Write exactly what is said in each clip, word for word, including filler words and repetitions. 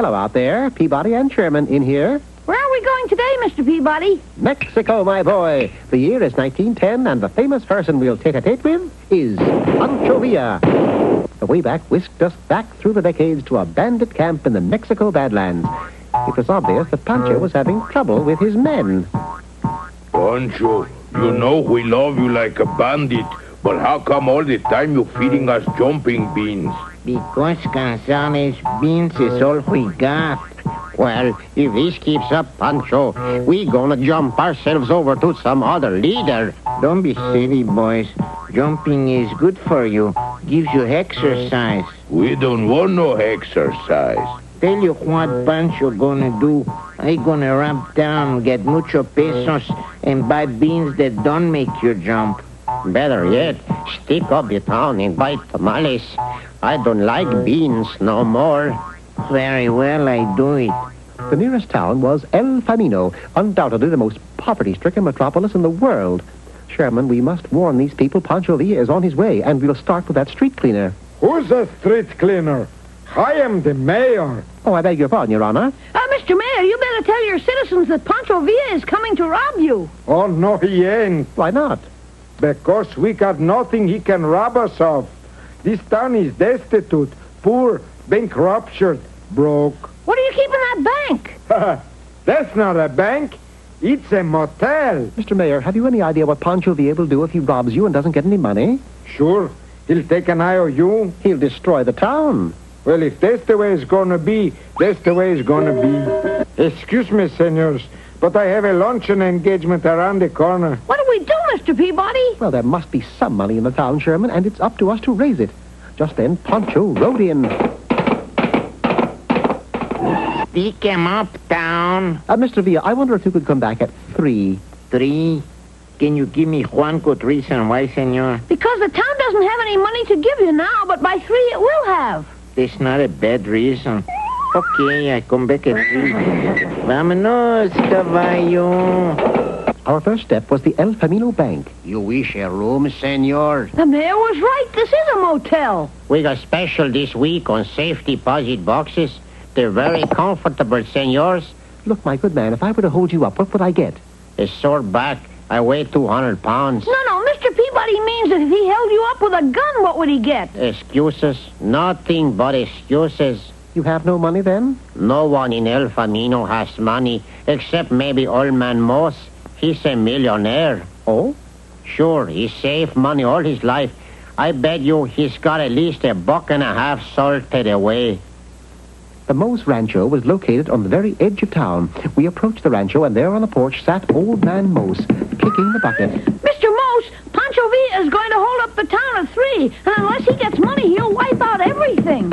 Hello out there. Peabody and Sherman in here. Where are we going today, Mister Peabody? Mexico, my boy. The year is nineteen ten, and the famous person we'll tete-a-tete with is Pancho Villa. The way back whisked us back through the decades to a bandit camp in the Mexico Badlands. It was obvious that Pancho was having trouble with his men. Pancho, you know we love you like a bandit, but how come all the time you're feeding us jumping beans? Because Gonzales beans is all we got. Well, if this keeps up, Pancho, we gonna jump ourselves over to some other leader. Don't be silly, boys. Jumping is good for you. Gives you exercise. We don't want no exercise. Tell you what Pancho gonna do. I gonna rub down, get mucho pesos, and buy beans that don't make you jump. Better yet, stick up the town and buy tamales. I don't like beans no more. Very well, I do it. The nearest town was El Camino, undoubtedly the most poverty-stricken metropolis in the world. Sherman, we must warn these people Pancho Villa is on his way, and we'll start with that street cleaner. Who's the street cleaner? I am the mayor. Oh, I beg your pardon, Your Honor. Uh, Mister Mayor, you better tell your citizens that Pancho Villa is coming to rob you. Oh, no, he ain't. Why not? Because we got nothing he can rob us of. This town is destitute, poor, bankrupted, broke. What are you keeping that bank? That's not a bank. It's a motel. Mister Mayor, have you any idea what Pancho Villa will do if he robs you and doesn't get any money? Sure. He'll take an I O U. He'll destroy the town. Well, if that's the way it's gonna be, that's the way it's gonna be. Excuse me, senors, but I have a luncheon engagement around the corner. What do we do, Mister Peabody? Well, there must be some money in the town, Sherman, and it's up to us to raise it. Just then, Pancho rode in. Stick him up, town. Uh, Mister Villa, I wonder if you could come back at three. Three? Can you give me one good reason why, senor? Because the town doesn't have any money to give you now, but by three it will have. That's not a bad reason. Okay, I come back at three. Vámonos, caballo. Our first step was the El Camino Bank. You wish a room, senor? The mayor was right. This is a motel. We got special this week on safe deposit boxes. They're very comfortable, senors. Look, my good man, if I were to hold you up, what would I get? A sore back. I weigh two hundred pounds. No, no, Mister Peabody means that if he held you up with a gun, what would he get? Excuses? Nothing but excuses. You have no money, then? No one in El Camino has money, except maybe old man Moss. He's a millionaire. Oh? Sure, he saved money all his life. I bet you he's got at least a buck and a half salted away. The Mose Rancho was located on the very edge of town. We approached the rancho, and there on the porch sat old man Mose, kicking the bucket. Mister Mose, Pancho Villa is going to hold up the town at three, and unless he gets money, he'll wipe out everything.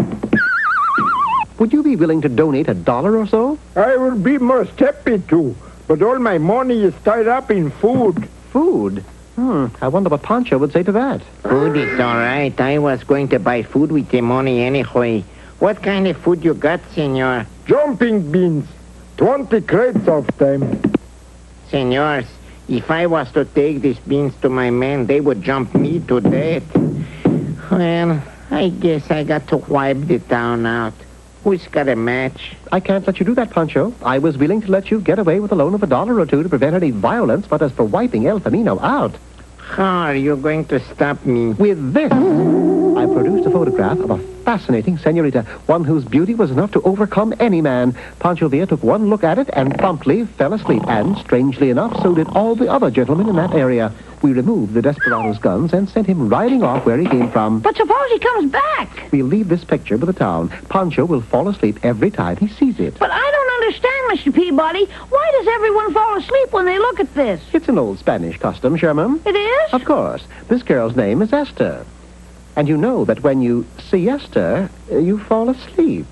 Would you be willing to donate a dollar or so? I will be most happy to, but all my money is tied up in food. Food? Hmm, I wonder what Pancho would say to that. Food is all right. I was going to buy food with the money anyway. What kind of food you got, senor? Jumping beans. Twenty crates of them. Senors, if I was to take these beans to my men, they would jump me to death. Well, I guess I got to wipe the town out. Who's got a match? I can't let you do that, Pancho. I was willing to let you get away with a loan of a dollar or two to prevent any violence, but as for wiping El Camino out... How are you going to stop me? With this, I produced a photograph of a fascinating senorita, one whose beauty was enough to overcome any man. Pancho Villa took one look at it and promptly fell asleep, and, strangely enough, so did all the other gentlemen in that area. We removed the desperado's guns and sent him riding off where he came from. But suppose he comes back? We'll leave this picture with the town. Pancho will fall asleep every time he sees it. But I don't understand, Mister Peabody. Why does everyone fall asleep when they look at this? It's an old Spanish custom, Sherman. It is? Of course. This girl's name is Esther. And you know that when you siesta, you fall asleep.